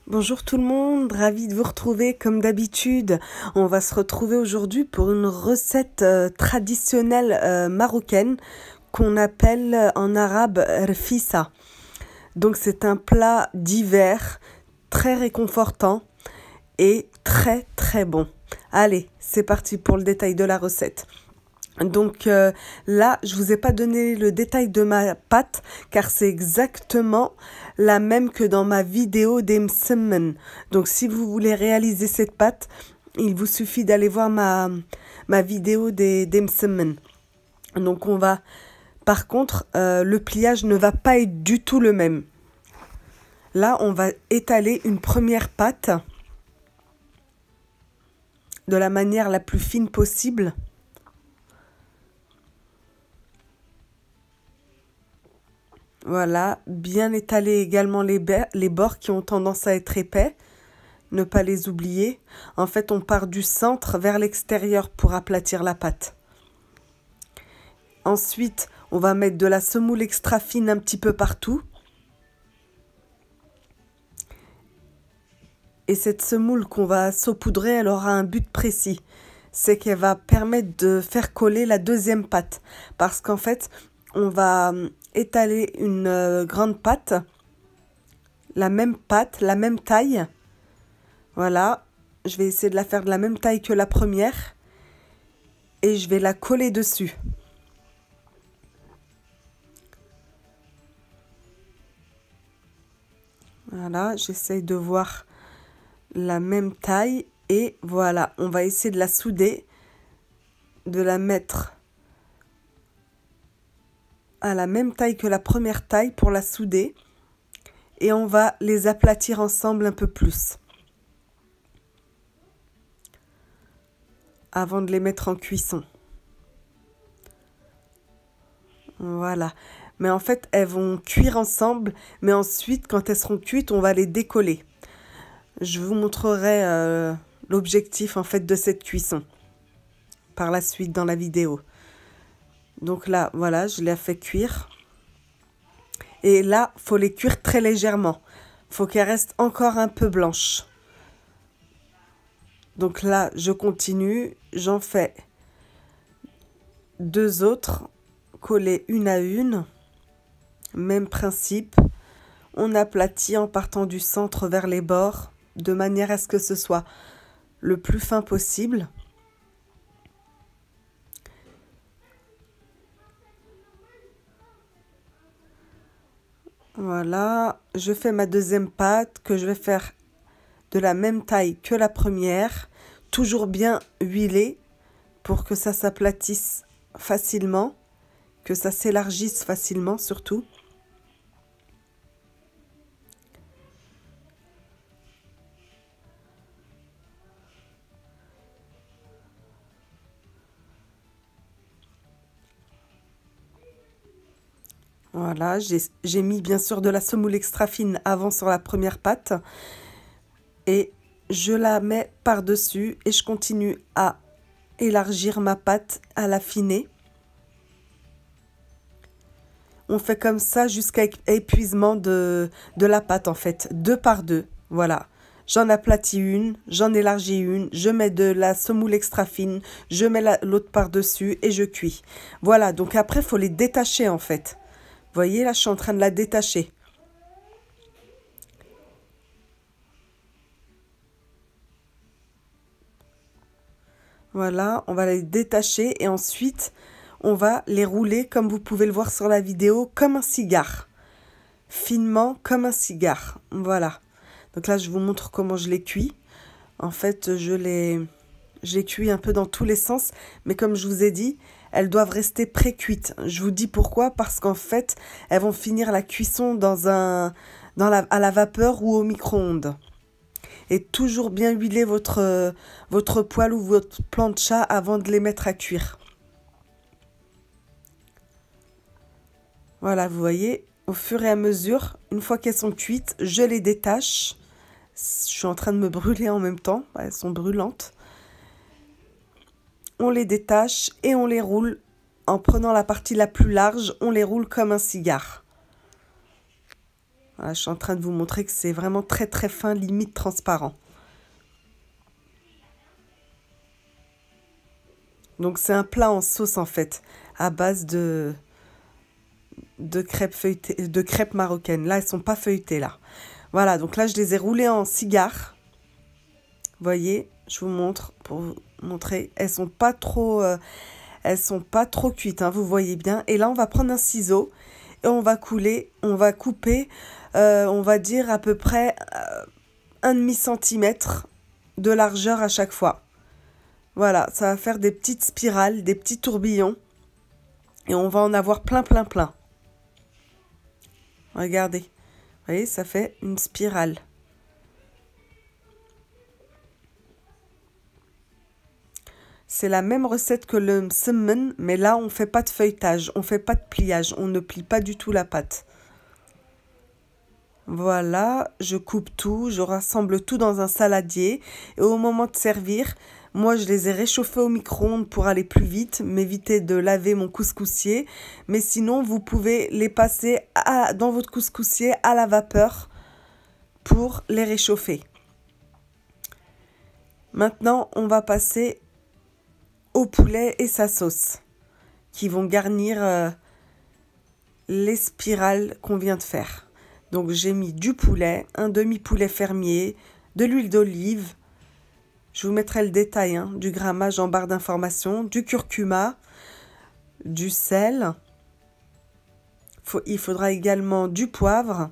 Bonjour tout le monde, ravi de vous retrouver comme d'habitude. On va se retrouver aujourd'hui pour une recette traditionnelle marocaine qu'on appelle en arabe rfissa. Donc c'est un plat d'hiver très réconfortant et très très bon. Allez, c'est parti pour le détail de la recette. Donc là, je vous ai pas donné le détail de ma pâte car c'est exactement la même que dans ma vidéo des msemmen. Donc si vous voulez réaliser cette pâte, il vous suffit d'aller voir ma vidéo des msemmen. Donc par contre, le pliage ne va pas être du tout le même. Là, on va étaler une première pâte de la manière la plus fine possible. Voilà, bien étaler également les bords qui ont tendance à être épais, ne pas les oublier. En fait, on part du centre vers l'extérieur pour aplatir la pâte. Ensuite, on va mettre de la semoule extra fine un petit peu partout. Et cette semoule qu'on va saupoudrer, elle aura un but précis. C'est qu'elle va permettre de faire coller la deuxième pâte. Parce qu'en fait, on va étaler une grande pâte, la même taille. Voilà, je vais essayer de la faire de la même taille que la première et je vais la coller dessus. Voilà, j'essaye de voir la même taille et voilà, on va essayer de la souder, de la mettre à la même taille que la première taille pour la souder et on va les aplatir ensemble un peu plus avant de les mettre en cuisson. Voilà, mais en fait elles vont cuire ensemble, mais ensuite quand elles seront cuites on va les décoller. Je vous montrerai l'objectif en fait de cette cuisson par la suite dans la vidéo. Donc là, voilà, je l'ai fait cuire. Et là, faut les cuire très légèrement. Faut qu'elles restent encore un peu blanches. Donc là, je continue. J'en fais deux autres, collées une à une. Même principe. On aplatit en partant du centre vers les bords, de manière à ce que ce soit le plus fin possible. Voilà, je fais ma deuxième pâte que je vais faire de la même taille que la première, toujours bien huilée pour que ça s'aplatisse facilement, que ça s'élargisse facilement surtout. Voilà, j'ai mis bien sûr de la semoule extra fine avant sur la première pâte et je la mets par-dessus et je continue à élargir ma pâte, à l'affiner. On fait comme ça jusqu'à épuisement de la pâte en fait, deux par deux, voilà. J'en aplatis une, j'en élargis une, je mets de la semoule extra fine, je mets l'autre par-dessus et je cuis. Voilà, donc après il faut les détacher en fait. Vous voyez, là, je suis en train de la détacher. Voilà, on va les détacher et ensuite, on va les rouler, comme vous pouvez le voir sur la vidéo, comme un cigare. Finement, comme un cigare. Voilà. Donc là, je vous montre comment je les cuis. En fait, je les cuis un peu dans tous les sens, mais comme je vous ai dit, elles doivent rester pré-cuites. Je vous dis pourquoi, parce qu'en fait, elles vont finir la cuisson à la vapeur ou au micro-ondes. Et toujours bien huiler votre poêle ou votre plancha avant de les mettre à cuire. Voilà, vous voyez, au fur et à mesure, une fois qu'elles sont cuites, je les détache. Je suis en train de me brûler en même temps, elles sont brûlantes. On les détache et on les roule. En prenant la partie la plus large, on les roule comme un cigare. Voilà, je suis en train de vous montrer que c'est vraiment très très fin, limite transparent. Donc c'est un plat en sauce en fait, à base de crêpes feuilletées, de crêpes marocaines. Là, elles sont pas feuilletées là. Voilà, donc là je les ai roulées en cigare. Vous voyez, je vous montre pour vous montrer. Elles sont pas trop cuites, hein, vous voyez bien. Et là, on va prendre un ciseau et on va couper, on va dire à peu près 1,5 centimètre de largeur à chaque fois. Voilà, ça va faire des petites spirales, des petits tourbillons. Et on va en avoir plein, plein, plein. Regardez. Vous voyez, ça fait une spirale. C'est la même recette que le msemen, mais là, on ne fait pas de feuilletage, on ne fait pas de pliage, on ne plie pas du tout la pâte. Voilà, je coupe tout, je rassemble tout dans un saladier. Et au moment de servir, moi, je les ai réchauffés au micro-ondes pour aller plus vite, m'éviter de laver mon couscoussier. Mais sinon, vous pouvez les passer dans votre couscoussier à la vapeur pour les réchauffer. Maintenant, on va passer au poulet et sa sauce qui vont garnir les spirales qu'on vient de faire. Donc j'ai mis du poulet, un demi-poulet fermier, de l'huile d'olive. Je vous mettrai le détail du grammage en barre d'information, du curcuma, du sel. Il faudra également du poivre.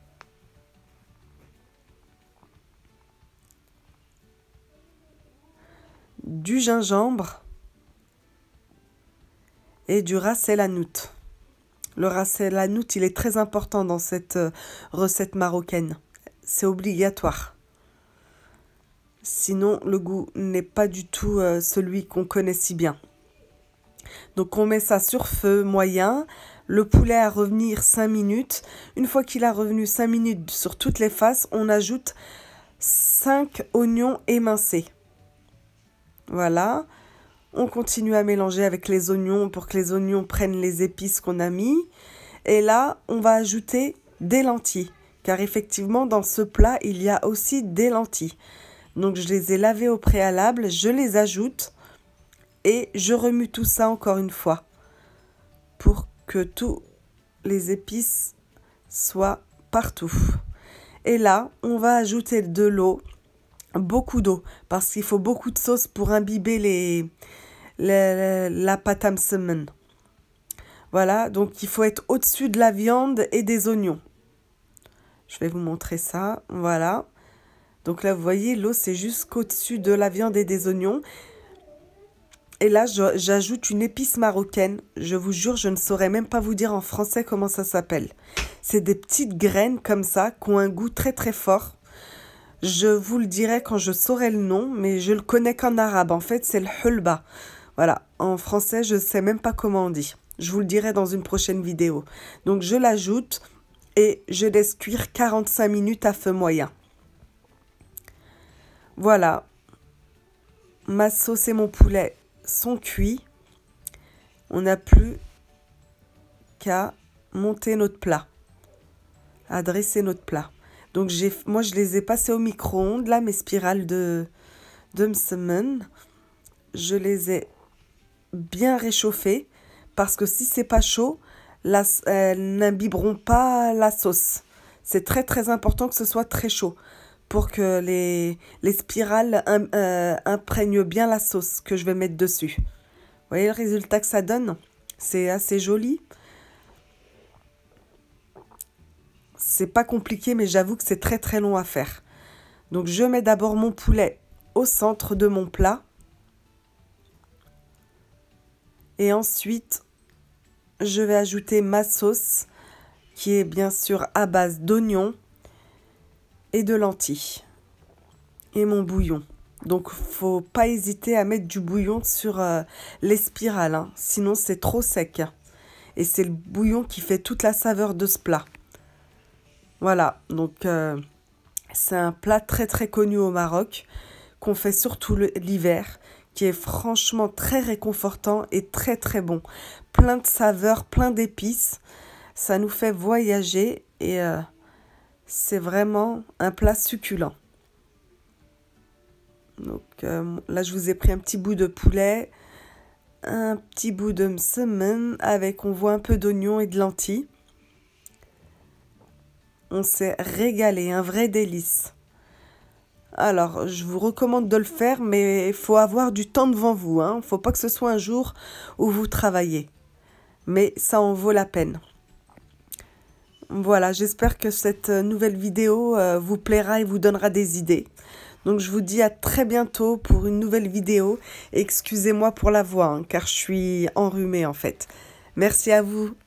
Du gingembre et du ras el hanout. Le ras el hanout, il est très important dans cette recette marocaine. C'est obligatoire. Sinon, le goût n'est pas du tout celui qu'on connaît si bien. Donc, on met ça sur feu moyen. Le poulet à revenir 5 minutes. Une fois qu'il a revenu 5 minutes sur toutes les faces, on ajoute 5 oignons émincés. Voilà. On continue à mélanger avec les oignons pour que les oignons prennent les épices qu'on a mis. Et là, on va ajouter des lentilles. Car effectivement, dans ce plat, il y a aussi des lentilles. Donc, je les ai lavées au préalable, je les ajoute et je remue tout ça encore une fois pour que tous les épices soient partout. Et là, on va ajouter de l'eau, beaucoup d'eau, parce qu'il faut beaucoup de sauce pour imbiber la pâte à msemen. Voilà, donc il faut être au-dessus de la viande et des oignons. Je vais vous montrer ça, voilà. Donc là, vous voyez, l'eau, c'est jusqu'au-dessus de la viande et des oignons. Et là, j'ajoute une épice marocaine. Je vous jure, je ne saurais même pas vous dire en français comment ça s'appelle. C'est des petites graines comme ça, qui ont un goût très très fort. Je vous le dirai quand je saurai le nom, mais je le connais qu'en arabe. En fait, c'est le hulba. Voilà, en français, je ne sais même pas comment on dit. Je vous le dirai dans une prochaine vidéo. Donc, je l'ajoute et je laisse cuire 45 minutes à feu moyen. Voilà, ma sauce et mon poulet sont cuits. On n'a plus qu'à monter notre plat, à dresser notre plat. Donc, moi, je les ai passés au micro-ondes, là, mes spirales de msemen. Je les ai bien réchauffées parce que si c'est pas chaud, elles n'imbiberont pas la sauce. C'est très, très important que ce soit très chaud pour que les spirales imprègnent bien la sauce que je vais mettre dessus. Vous voyez le résultat que ça donne? C'est assez joli. C'est pas compliqué, mais j'avoue que c'est très très long à faire. Donc je mets d'abord mon poulet au centre de mon plat. Et ensuite, je vais ajouter ma sauce, qui est bien sûr à base d'oignons et de lentilles. Et mon bouillon. Donc, faut pas hésiter à mettre du bouillon sur les spirales, hein, sinon c'est trop sec. Et c'est le bouillon qui fait toute la saveur de ce plat. Voilà, donc c'est un plat très très connu au Maroc, qu'on fait surtout l'hiver, qui est franchement très réconfortant et très très bon. Plein de saveurs, plein d'épices, ça nous fait voyager et C'est vraiment un plat succulent. Donc là, je vous ai pris un petit bout de poulet, un petit bout de msemen avec, on voit, un peu d'oignon et de lentilles. On s'est régalé, un vrai délice. Alors, je vous recommande de le faire, mais il faut avoir du temps devant vous, hein. Faut pas que ce soit un jour où vous travaillez. Mais ça en vaut la peine. Voilà, j'espère que cette nouvelle vidéo vous plaira et vous donnera des idées. Donc je vous dis à très bientôt pour une nouvelle vidéo. Excusez-moi pour la voix, hein, car je suis enrhumée en fait. Merci à vous.